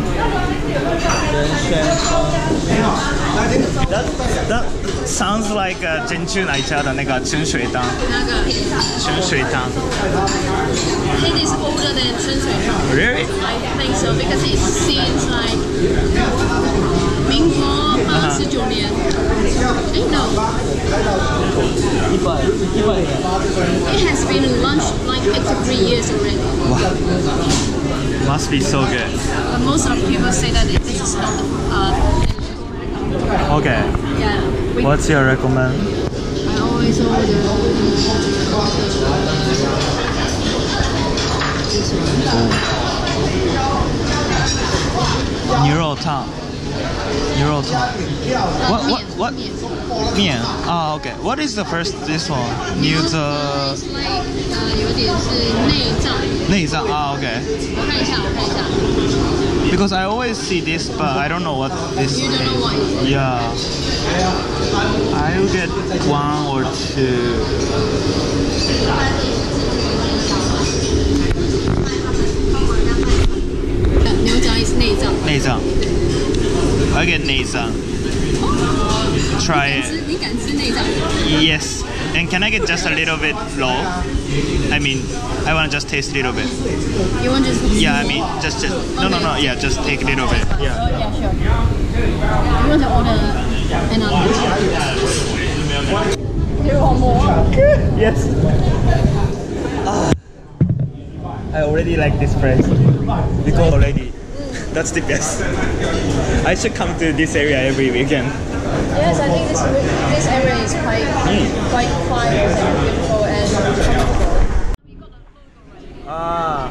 That sounds like 珍珠奶茶的那个春水汤。 那个春水汤。 It is older than 春水汤。 Really? I think so because it seems like 民国89年。No. It has been launched like 83 years already. Wow. Must be so good. But most of people say that this is not Okay. yeah. What's your recommend? I always order this one. 牛肉汤。牛肉汤。What? 面。Ah, okay. What is the first? This one. 牛的。 It's like 有点是内脏。 内脏啊 ，okay. 我看一下。 Because I always see this, but I don't know what this. You don't know what it is. Yeah. I'll get 1 or 2. 牛杂 is 内脏。 内脏。I get 内脏。Try it. 你敢吃内脏 Yes. And can I get just a little bit low? I mean, I want to just taste a little bit. You want just Yeah, I mean, just no. Yeah, just take a little bit. Yeah. Yeah, sure. You want to order another? Do you want more? Yes. I already like this place because already. That's the best. I should come to this area every weekend. Yes, I think this area is quite quiet and beautiful and comfortable. Ah.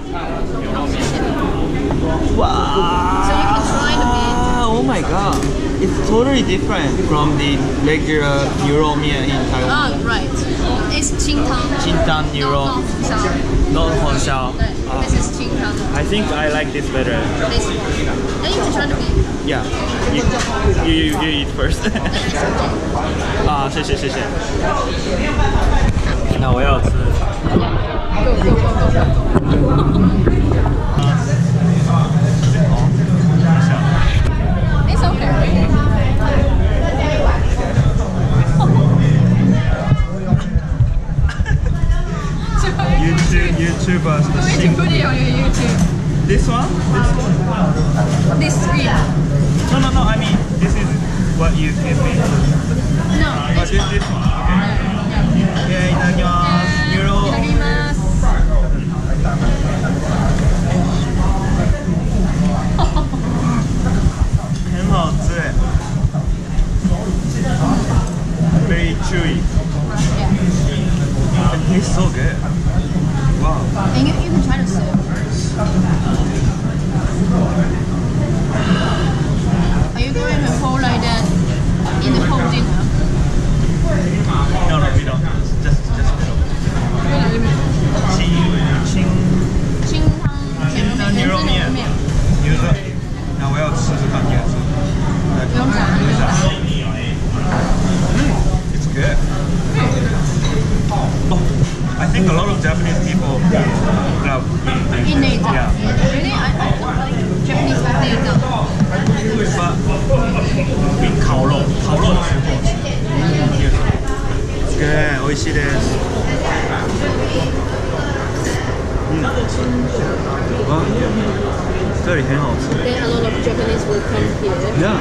So you can try the meat. Oh my god. It's totally different from the regular 牛肉面 in Taiwan. Ah, right. It's 清汤。 清汤牛肉。Not 红烧。 对 ，this is 清汤。 I think I like this better. This. Then you can try the meat. Yeah. You eat first. 啊，谢谢。那我要吃。 It's okay. YouTubers. Where to put it on your YouTube? This one? This screen. No. I mean, this is what you give me. No. This one. Okay. いただきます。牛肉。 いただきます。 很好吃。Very chewy. Yeah. It tastes so good. Wow. And you can try the soup. Are you going to hold like that in the whole dinner? No, we don't. Just little. 清汤牛肉面。牛肉。那我要吃吃看，你也吃。 不用炸。 It's good. Oh, I think a lot of Japanese people love In 内脏。 Yeah. Really? I don't like Japanese like 内脏。 But 烤肉的时候吃。good，美味しいです。哇，这里很好吃。 Then a lot of Japanese will come here. Yeah.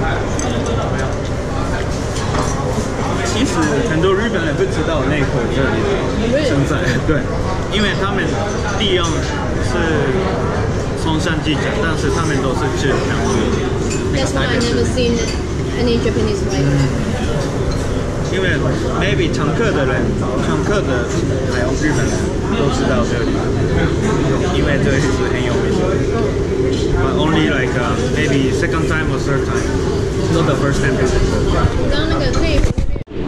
其实很多日本人不知道内河这里的存在，对，因为他们利用是松山机场，但是他们都是去台湾。 That's why I never seen any Japanese like that. 因为 maybe 常客的还有日本人都知道这里，因为这里是很有名的。But only like maybe second time or third time, not the first time visit. 刚刚那个内湖。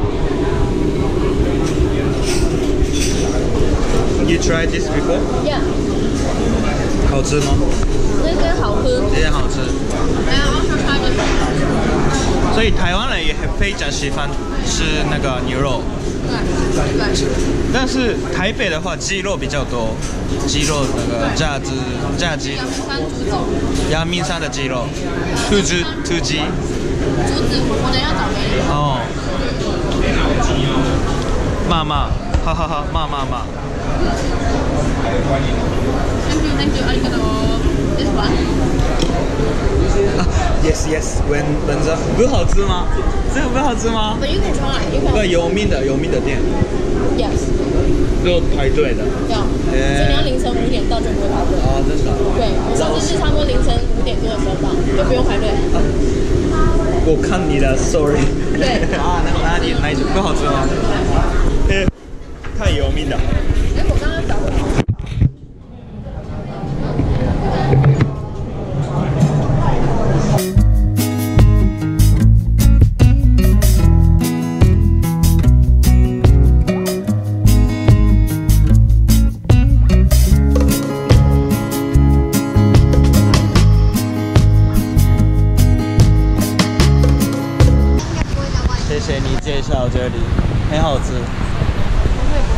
You tried this before? Yeah. 好吃吗？ 那个好喝。 也好吃。 I also tried it. 所以台湾人也非常喜欢吃那个牛肉。 对。 但是台北的话，鸡肉比较多，鸡肉那个炸鸡。阳明山的鸡肉，兔鸡。竹子，我等一下找给你。哦。骂，哈哈哈，骂。Thank you. ありがとう。This one. Yes. When 等着，不好吃吗？这个不好吃吗？ But you can try. 对，有名的店。 Yes. 就排队的。 要。所以你要凌晨5点到就不会排队。 哦，真的。 对，我上次是差不多凌晨5点多的时候到，就不用排队。 我看你的 story。 对。 啊，哪一种不好吃吗？太油腻了。 我刚刚找过。 谢谢你介绍这里，很好吃。 不会。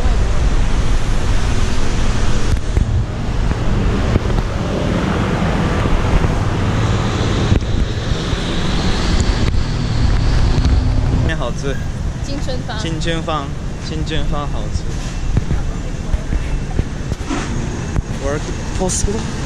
很好吃。金春芳好吃。Work possible.